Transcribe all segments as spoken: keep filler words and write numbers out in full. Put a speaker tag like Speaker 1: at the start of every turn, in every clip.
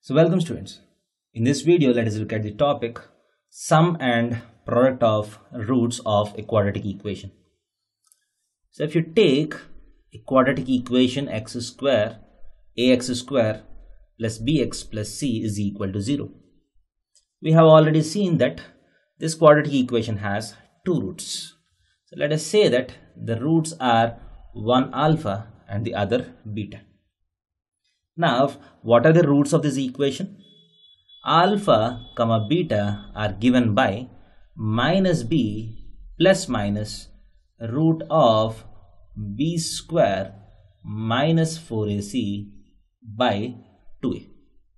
Speaker 1: So welcome students. In this video, let us look at the topic sum and product of roots of a quadratic equation. So if you take a quadratic equation x square ax square plus bx plus c is equal to zero. We have already seen that this quadratic equation has two roots. So let us say that the roots are one alpha and the other beta. Now, what are the roots of this equation? Alpha comma beta are given by minus b plus minus root of b square minus four a c by two a.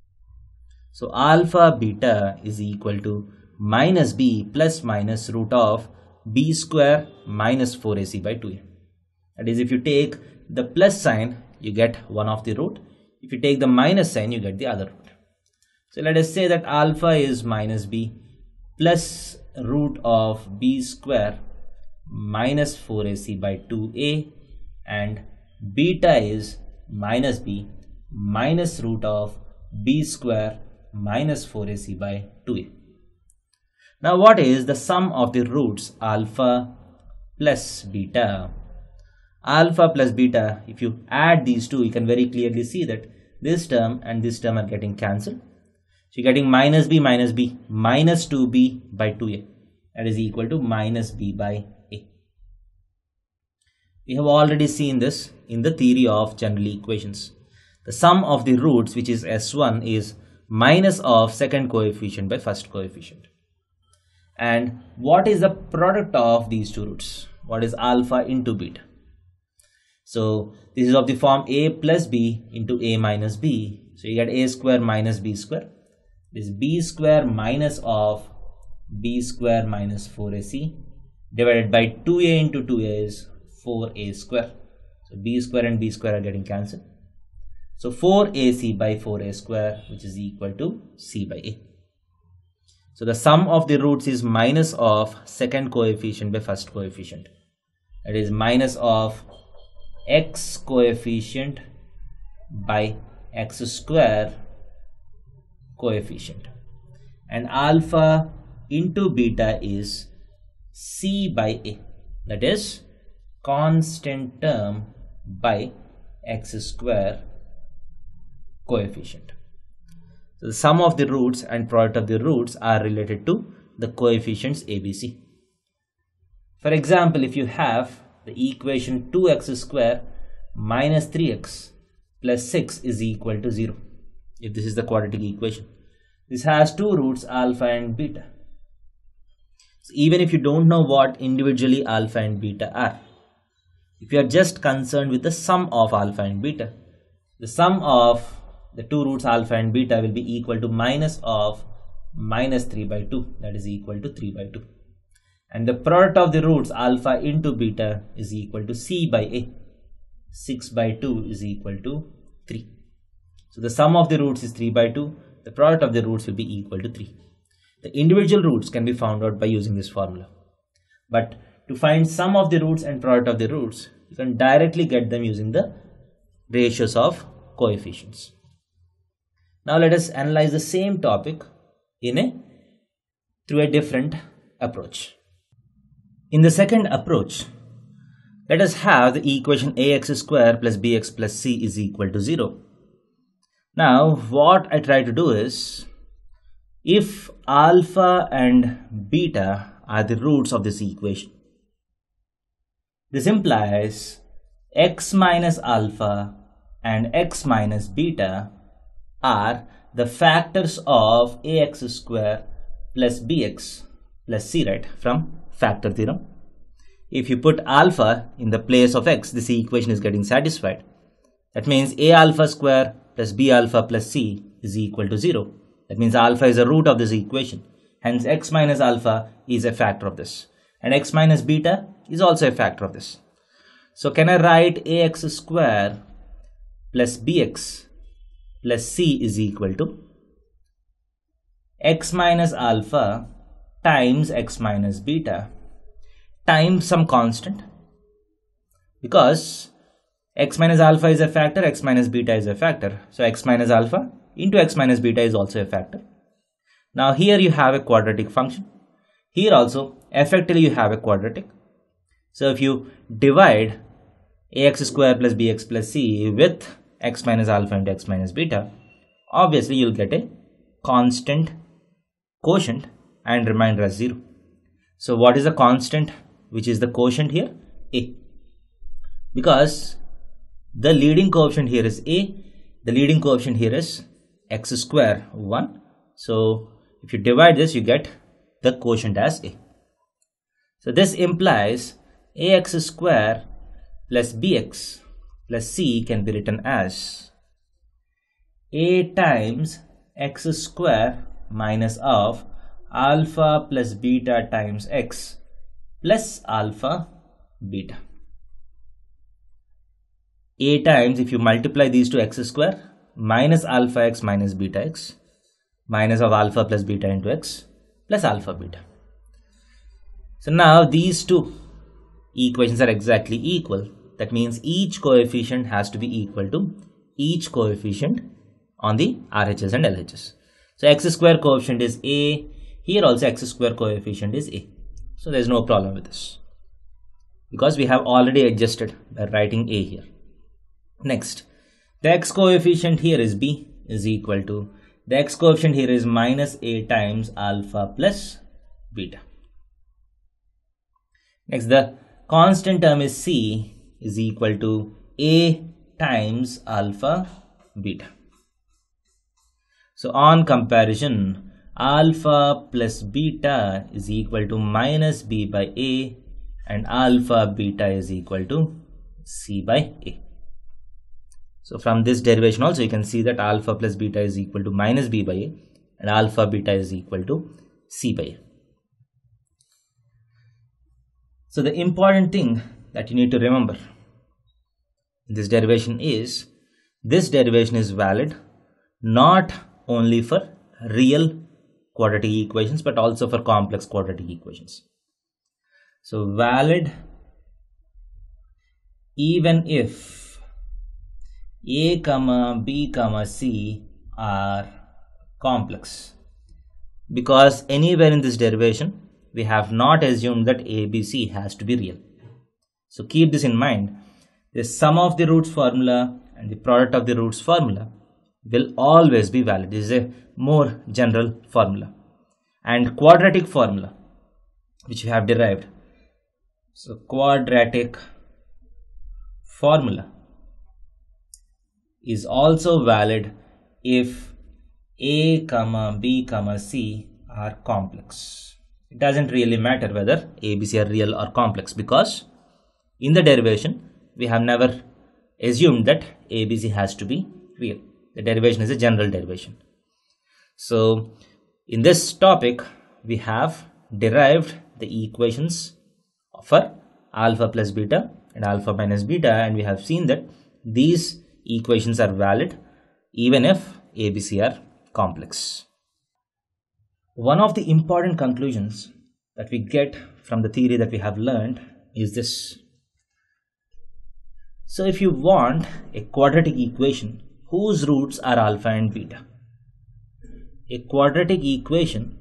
Speaker 1: So alpha beta is equal to minus b plus minus root of b square minus four a c by two a. That is, if you take the plus sign, you get one of the root. If you take the minus sign, you get the other root. So let us say that alpha is minus b plus root of b square minus four a c by two a, and beta is minus b minus root of b square minus four a c by two a. Now what is the sum of the roots alpha plus beta? Alpha plus beta, if you add these two, you can very clearly see that this term and this term are getting cancelled. So you're getting minus b minus b minus two b by two a. That is equal to minus b by a. We have already seen this in the theory of general equations. The sum of the roots, which is S one, is minus of second coefficient by first coefficient. And what is the product of these two roots? What is alpha into beta? So this is of the form a plus b into a minus b. So you get a square minus b square. This b square minus of b square minus four a c divided by two a into two a is four a square. So b square and b square are getting cancelled. So four a c by four a square, which is equal to c by a. So the sum of the roots is minus of second coefficient by first coefficient. That is minus of x coefficient by x square coefficient, and alpha into beta is c by a, that is constant term by x square coefficient. So the sum of the roots and product of the roots are related to the coefficients A B C. For example, if you have the equation two x square minus three x plus six is equal to zero. If this is the quadratic equation, this has two roots alpha and beta. So even if you don't know what individually alpha and beta are, if you are just concerned with the sum of alpha and beta, the sum of the two roots alpha and beta will be equal to minus of minus three by two, that is equal to three by two. And the product of the roots alpha into beta is equal to c by a. six by two is equal to three. So the sum of the roots is three by two. The product of the roots will be equal to three. The individual roots can be found out by using this formula. But to find sum of the roots and product of the roots, you can directly get them using the ratios of coefficients. Now let us analyze the same topic in a through a different approach. In the second approach, let us have the equation ax square plus bx plus c is equal to zero. Now what I try to do is, if alpha and beta are the roots of this equation, this implies x minus alpha and x minus beta are the factors of ax square plus bx plus c, right, from factor theorem. If you put alpha in the place of x, this equation is getting satisfied. That means a alpha square plus b alpha plus c is equal to zero. That means alpha is a root of this equation. Hence x minus alpha is a factor of this. And x minus beta is also a factor of this. So can I write ax square plus bx plus c is equal to x minus alpha times x minus beta times some constant, because x minus alpha is a factor, x minus beta is a factor. So x minus alpha into x minus beta is also a factor. Now here you have a quadratic function. Here also effectively you have a quadratic. So if you divide ax square plus bx plus c with x minus alpha into x minus beta, obviously you'll get a constant quotient and remainder as zero. So what is the constant which is the quotient here? A. Because the leading coefficient here is a, the leading coefficient here is x square one. So if you divide this, you get the quotient as a. So this implies ax square plus bx plus c can be written as a times x square minus of alpha plus beta times x plus alpha beta. A times, if you multiply these two, x square minus alpha x minus beta x minus of alpha plus beta into x plus alpha beta. So now these two equations are exactly equal. That means each coefficient has to be equal to each coefficient on the R H S and L H S. So x square coefficient is a. Here also x square coefficient is a. So there is no problem with this because we have already adjusted by writing a here. Next, the x coefficient here is b is equal to, the x coefficient here is minus a times alpha plus beta. Next, the constant term is c is equal to a times alpha beta. So on comparison, alpha plus beta is equal to minus b by a and alpha beta is equal to c by a. So from this derivation also you can see that alpha plus beta is equal to minus b by a and alpha beta is equal to c by a. So the important thing that you need to remember in this derivation is this derivation is valid not only for real quadratic equations but also for complex quadratic equations. So valid even if a comma b comma c are complex, because anywhere in this derivation we have not assumed that A B C has to be real. So keep this in mind. The sum of the roots formula and the product of the roots formula will always be valid. This is a more general formula. And quadratic formula which we have derived. So quadratic formula is also valid if a comma b comma c are complex. It doesn't really matter whether a, b, c are real or complex because in the derivation we have never assumed that a, b, c has to be real. The derivation is a general derivation. So in this topic we have derived the equations for alpha plus beta and alpha minus beta, and we have seen that these equations are valid even if A B C are complex. One of the important conclusions that we get from the theory that we have learned is this. So if you want a quadratic equation whose roots are alpha and beta, a quadratic equation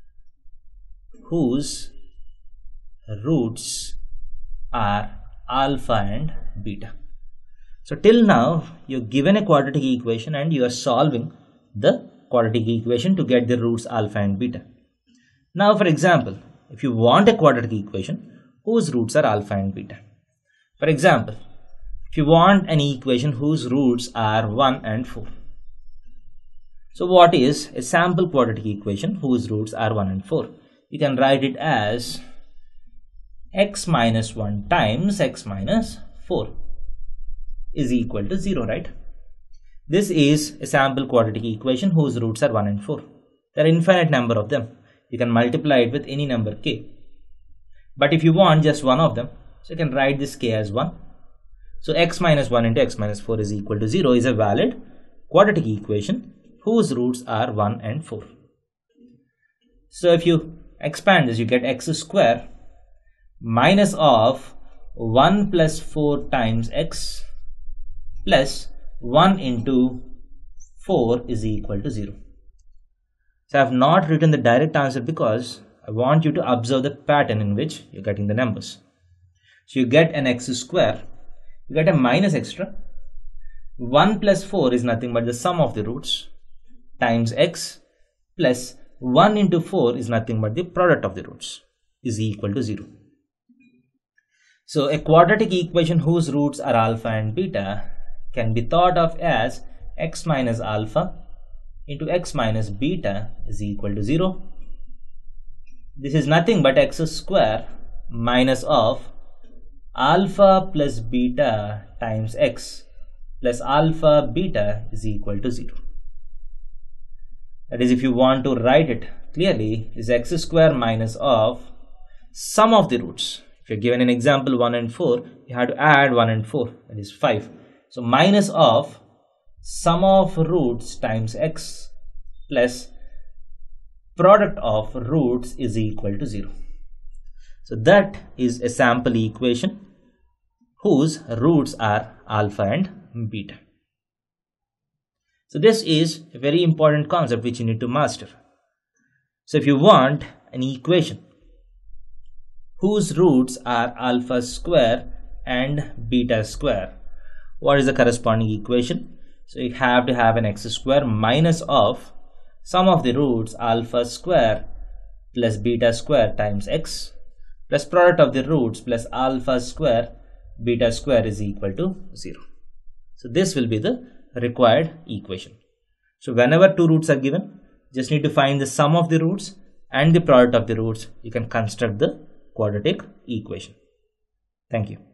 Speaker 1: whose roots are alpha and beta. So till now you're given a quadratic equation and you are solving the quadratic equation to get the roots alpha and beta. Now for example, if you want a quadratic equation whose roots are alpha and beta. For example, if you want an equation whose roots are one and four. So what is a sample quadratic equation whose roots are one and four? You can write it as x minus one times x minus four is equal to zero, right? This is a sample quadratic equation whose roots are one and four. There are infinite number of them. You can multiply it with any number k. But if you want just one of them, so you can write this k as one. So x minus one into x minus four is equal to zero is a valid quadratic equation whose roots are one and four. So if you expand this, you get x square minus of one plus four times x plus one into four is equal to zero. So I have not written the direct answer because I want you to observe the pattern in which you're getting the numbers. So you get an x square, you get a minus extra. one plus four is nothing but the sum of the roots times x plus one into four is nothing but the product of the roots is equal to zero. So a quadratic equation whose roots are alpha and beta can be thought of as x minus alpha into x minus beta is equal to zero. This is nothing but x square minus of alpha plus beta times x plus alpha beta is equal to zero. That is, if you want to write it clearly, is x square minus of sum of the roots. If you're given an example one and four, you have to add one and four, that is five. So minus of sum of roots times x plus product of roots is equal to zero. So that is a sample equation whose roots are alpha and beta. So this is a very important concept which you need to master. So if you want an equation whose roots are alpha square and beta square, what is the corresponding equation? So you have to have an x square minus of sum of the roots alpha square plus beta square times x plus product of the roots plus alpha square beta square is equal to zero. So this will be the required equation. So whenever two roots are given, just need to find the sum of the roots and the product of the roots. You can construct the quadratic equation. Thank you.